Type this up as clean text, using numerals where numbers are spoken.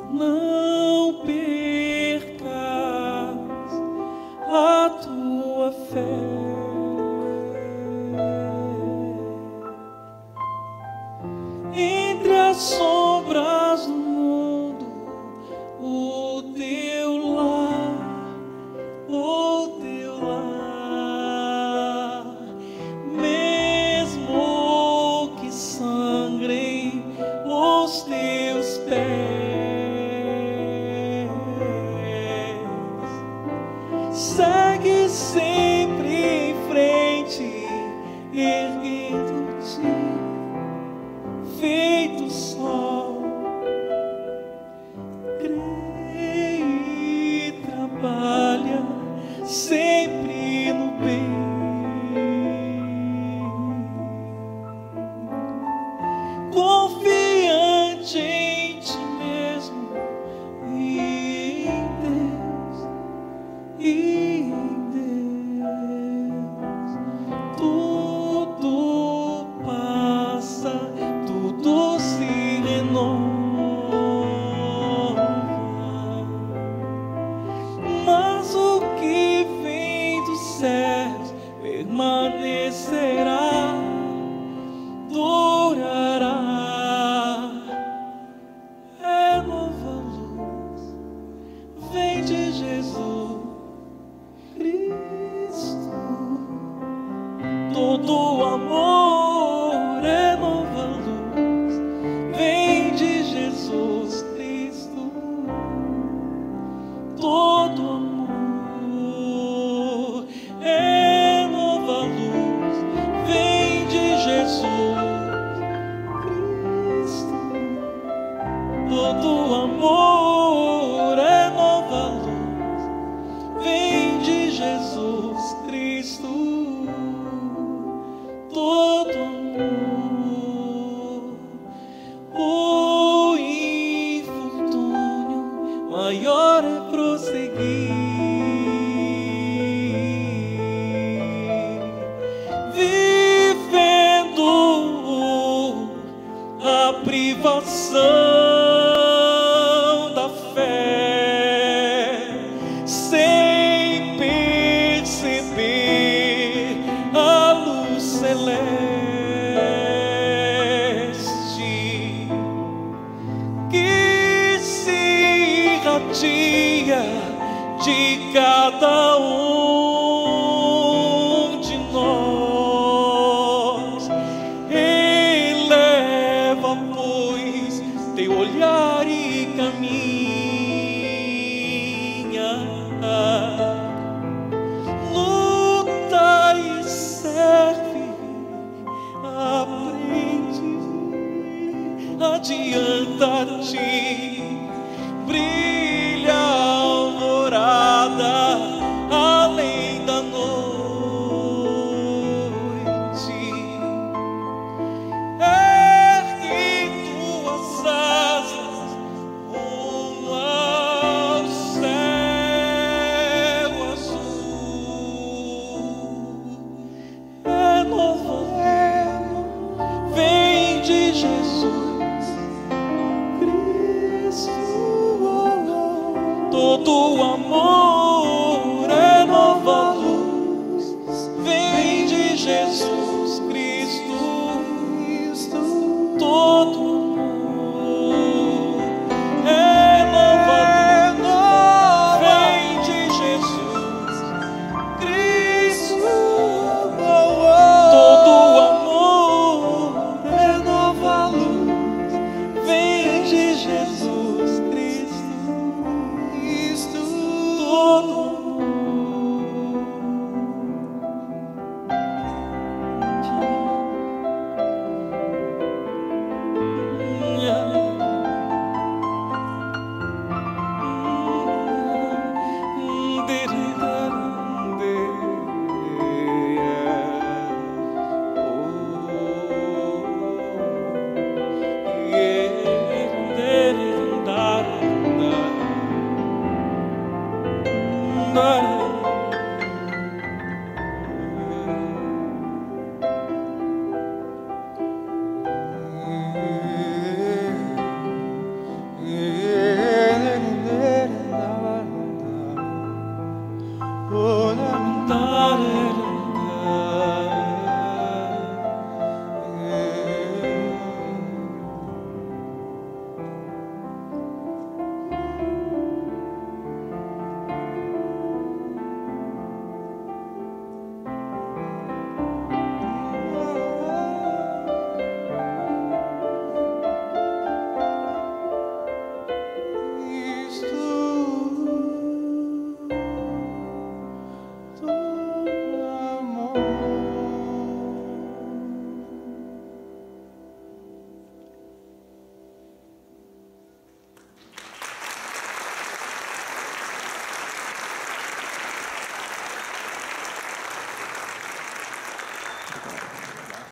não percas a tua fé. Entre as sombras do mundo, o teu lar, mesmo que sangrem os teus pés, segue sempre em frente, erguendo-te, feito sol. Crê e trabalha sempre no bem. Confiante em ti mesmo e em Deus, tudo passa, tudo se renova, mas o que vem do céu permanecerá, durará. É nova luz, vem de Jesus Cristo. Todo amor é nova luz, vem de Jesus Cristo. Todo amor é nova luz, vem de Jesus Cristo. Todo amor é nova luz, vem de Jesus Cristo. Todo amor. O infortúnio maior é prosseguir, vivendo a privação da fé, sem perceber a luz celeste que se irradia de cada um de nós. Eleva, pois, teu olhar e caminha, luta e serve, aprende, adianta-te, brilha a alvorada além da noite. Ergue tuas asas rumo ao céu azul. É nova luz, vem de Jesus Cristo. Todo amor